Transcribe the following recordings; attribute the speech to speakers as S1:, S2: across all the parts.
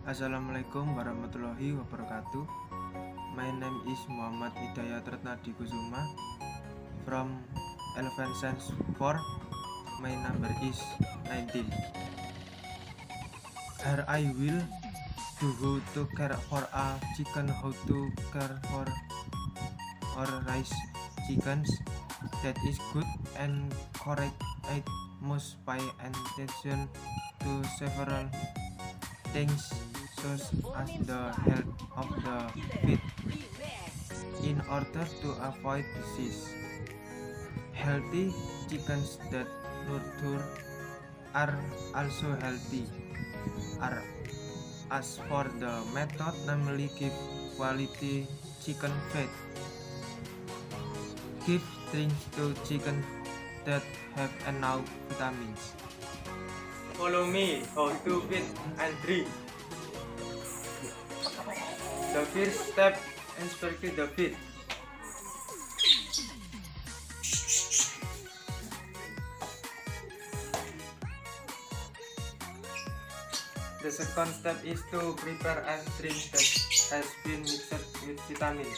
S1: Assalamualaikum warahmatullahi wabarakatuh. My name is Muhammad Hidayat Retnadi Kusuma from Elephant Science 4. My number is 19. Here I will do how to care for a chicken, how to care for or raise chickens. That is good and correct. I must pay attention to several things such as the health of the feet in order to avoid disease. Healthy chickens that nurture are also healthy. As for the method, namely give quality chicken feed. Give things to chicken that have enough vitamins. Follow me how to feed and drink. The first step, inspect the feed. The second step is to prepare a drink that has been mixed with vitamins.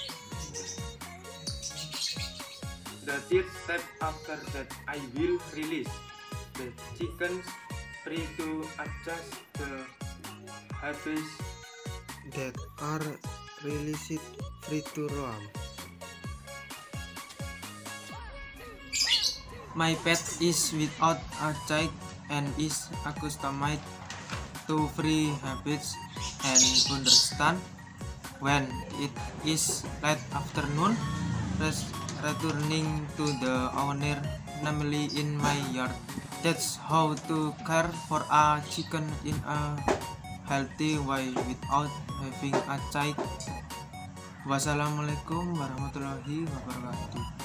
S1: The third step, after that I will release the chickens free to adjust the habits that are released free to roam. My pet is without a child and is accustomed to free habits and understand when it is late afternoon, returning to the owner, namely in my yard. That's how to care for a chicken in a healthy way without having a child. Wassalamualaikum warahmatullahi wabarakatuh.